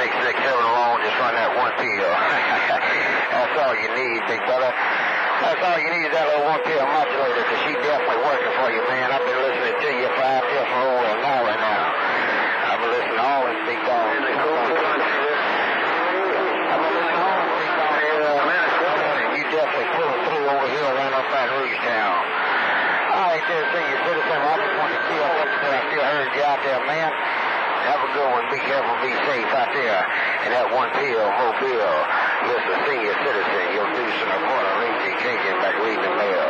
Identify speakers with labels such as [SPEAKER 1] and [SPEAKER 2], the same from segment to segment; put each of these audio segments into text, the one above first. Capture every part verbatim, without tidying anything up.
[SPEAKER 1] six six seven along, just run that one pill. That's all you need, big brother. That's all you need is that little one pill modulator, because she definitely working for you, man. I've been listening to you five till for over an hour now. I've been listening to all this big dog. I've been listening to all this big dog here. And you definitely pulling through over here around up Baton Rouge town. All right, there, senior citizen. I just wanted to see how much I still heard you out there, man. Have a good one. Be careful. Be safe out there. And that one pill, Mobile. Listen, senior citizen, you'll do some report on Raging Cajun back reading the mail.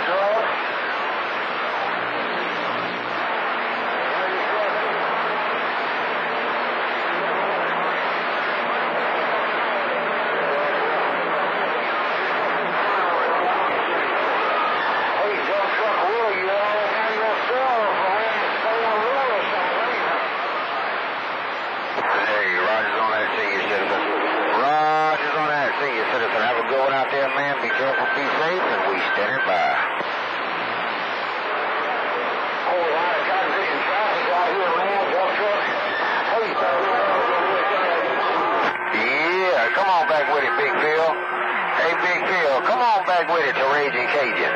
[SPEAKER 1] Be careful, be safe, and we stand by. Oh, I got vision traffic out here, man. Dump truck. Hey, yeah, come on back with it, Big Phil. Hey, Big Phil, come on back with it to Raging Cajun.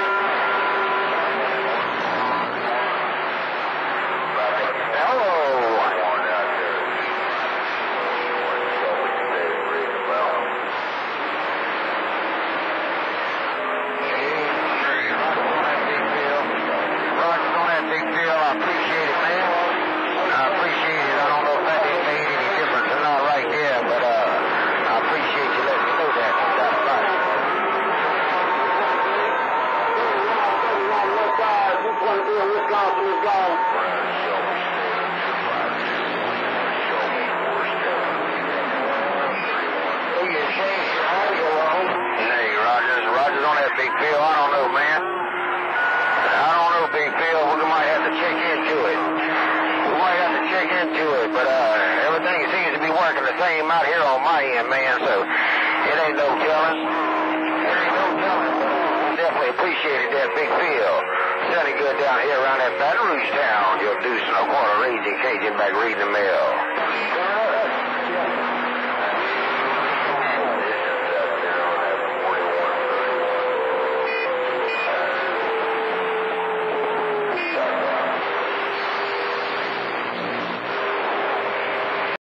[SPEAKER 1] Big Phil, I don't know, man. I don't know, Big Phil. We might have to check into it. We might have to check into it, but uh, everything seems to be working the same out here on my end, man, so it ain't no telling. It ain't no telling, but I definitely appreciated that, Big Phil. Sounding good down here around that Baton Rouge town. You'll do some quarter Raging Cajun back reading the mail.